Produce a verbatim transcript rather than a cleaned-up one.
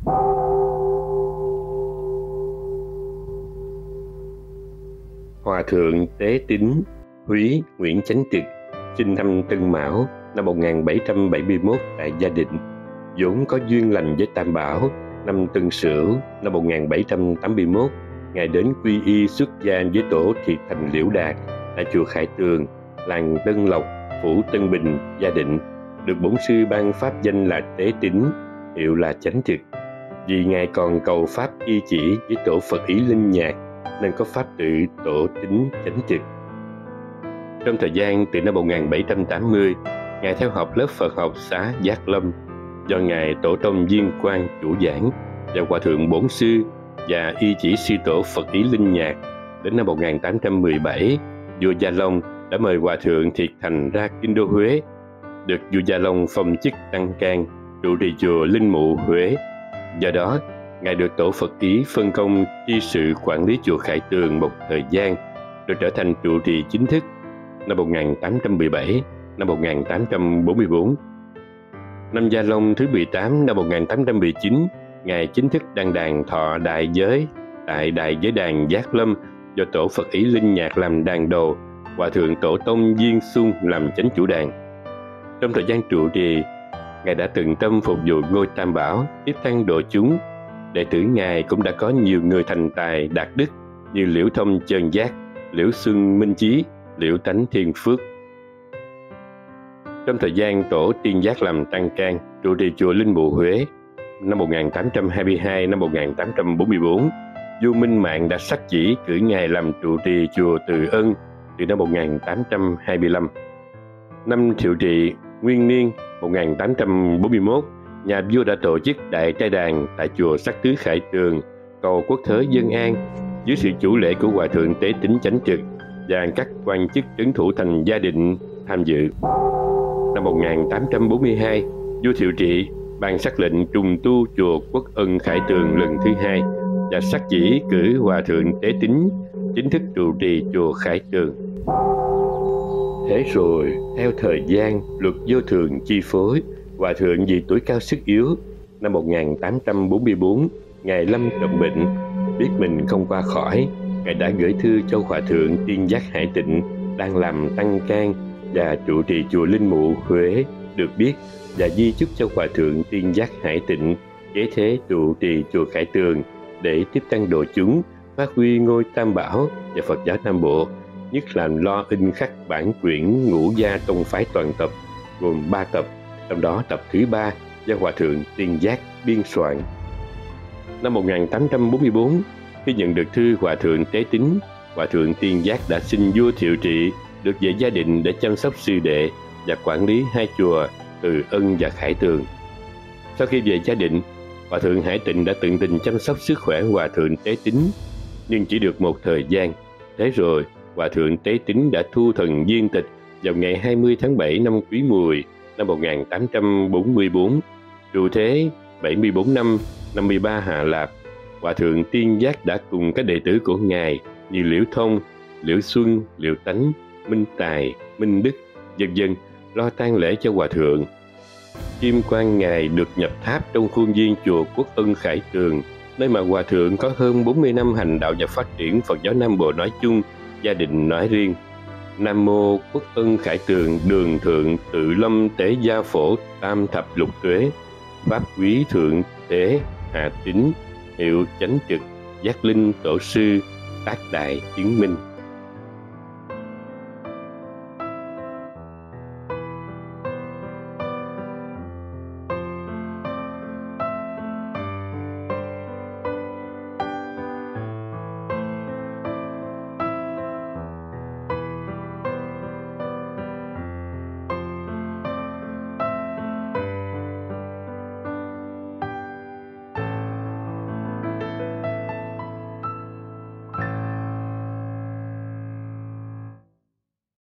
Hòa thượng Tế Tín, Húy Nguyễn Chánh Trực, sinh năm Tân Mão năm một nghìn bảy trăm bảy mươi mốt tại Gia Định, vốn có duyên lành với Tam Bảo. Năm Tân Sửu năm một nghìn bảy trăm tám mươi mốt, Ngài đến quy y xuất gia với tổ Thiệt Thành Liễu Đạt tại chùa Khải Tường, làng Tân Lộc, phủ Tân Bình, Gia Định, được bổn sư ban pháp danh là Tế Tín, hiệu là Chánh Trực. Vì Ngài còn cầu pháp y chỉ với tổ Phật Ý Linh Nhạc, nên có pháp tự Tổ Tín Chánh Trực. Trong thời gian từ năm một nghìn bảy trăm tám mươi, Ngài theo học lớp Phật học xá Giác Lâm do Ngài Tổ Tông Viên Quang chủ giảng và Hòa thượng Bổn Sư và y chỉ sư tổ Phật Ý Linh Nhạc. Đến năm một nghìn tám trăm mười bảy, vua Gia Long đã mời Hòa thượng Thiệt Thành ra kinh đô Huế, được vua Gia Long phong chức tăng can, trụ trì chùa Linh Mụ Huế. Do đó, Ngài được tổ Phật Ý phân công tri sự quản lý chùa Khải Tường một thời gian, rồi trở thành trụ trì chính thức năm một nghìn tám trăm mười bảy, năm một nghìn tám trăm bốn mươi tư. Năm Gia Long thứ mười tám năm một nghìn tám trăm mười chín, Ngài chính thức đăng đàn thọ đại giới tại Đại Giới Đàn Giác Lâm do tổ Phật Ý Linh Nhạc làm đàn đầu, Hòa thượng Tổ Tông Viên Xuân làm chánh chủ đàn. Trong thời gian trụ trì, Ngài đã từng tâm phục vụ ngôi Tam Bảo, tiếp tăng độ chúng. Đệ tử Ngài cũng đã có nhiều người thành tài đạt đức như Liễu Thông Chân Giác, Liễu Xuân Minh Chí, Liễu Tánh Thiên Phước. Trong thời gian tổ Tiên Giác làm tăng can, trụ trì chùa Linh Mụ Huế, năm một nghìn tám trăm hai mươi hai năm một nghìn tám trăm bốn mươi tư, vua Minh Mạng đã sắc chỉ cử Ngài làm trụ trì chùa Từ Ân từ năm một nghìn tám trăm hai mươi lăm. Năm Thiệu Trị Nguyên Niên một nghìn tám trăm bốn mươi mốt, nhà vua đã tổ chức đại trai đàn tại chùa Sắc Tứ Khải Tường, cầu quốc thới dân an, dưới sự chủ lễ của Hòa thượng Tế Tín Chánh Trực và các quan chức trấn thủ thành Gia Định tham dự. Năm một nghìn tám trăm bốn mươi hai, vua Thiệu Trị ban sắc lệnh trùng tu chùa Quốc Ân Khải Tường lần thứ hai và sắc chỉ cử Hòa thượng Tế Tín chính thức trụ trì chùa Khải Tường. Thế rồi, theo thời gian, luật vô thường chi phối, Hòa thượng vì tuổi cao sức yếu, năm một nghìn tám trăm bốn mươi tư, Ngài lâm trọng bệnh, biết mình không qua khỏi, Ngài đã gửi thư cho Hòa thượng Tiên Giác Hải Tịnh đang làm tăng can và trụ trì chùa Linh Mụ Huế được biết, và di chúc cho Hòa thượng Tiên Giác Hải Tịnh kế thế trụ trì chùa Khải Tường để tiếp tăng độ chúng, phát huy ngôi Tam Bảo và Phật giáo Nam Bộ, nhất là lo in khắc bản quyển Ngũ Gia Tông Phái toàn tập gồm ba tập, trong đó tập thứ ba do Hòa thượng Tiên Giác biên soạn. Năm một nghìn tám trăm bốn mươi tư, khi nhận được thư Hòa thượng Tế Tín, Hòa thượng Tiên Giác đã xin vua Thiệu Trị được về Gia Định để chăm sóc sư đệ và quản lý hai chùa Từ Ân và Khải Tường. Sau khi về Gia Định, Hòa thượng Hải Tịnh đã tận tình chăm sóc sức khỏe Hòa thượng Tế Tín, nhưng chỉ được một thời gian. Thế rồi, Hòa thượng Tế Tín đã thu thần viên tịch vào ngày hai mươi tháng bảy năm Quý Mùi năm một nghìn tám trăm bốn mươi tư, trụ thế bảy mươi tư năm, năm mươi ba Hạ Lạp. Hòa thượng Tiên Giác đã cùng các đệ tử của Ngài như Liễu Thông, Liễu Xuân, Liễu Tánh, Minh Tài, Minh Đức, vân vân lo tang lễ cho Hòa thượng. Kim quan Ngài được nhập tháp trong khuôn viên chùa Quốc Ân Khải Tường, nơi mà Hòa thượng có hơn bốn mươi năm hành đạo và phát triển Phật giáo Nam Bộ nói chung, Gia Định nói riêng. Nam mô Quốc Ân Khải Tường Đường Thượng Tự Lâm Tế Gia Phổ Tam Thập Lục Tuế, Pháp Quý Thượng Tế Hạ Tín, hiệu Chánh Trực, Giác Linh Tổ Sư, tác đại chứng minh.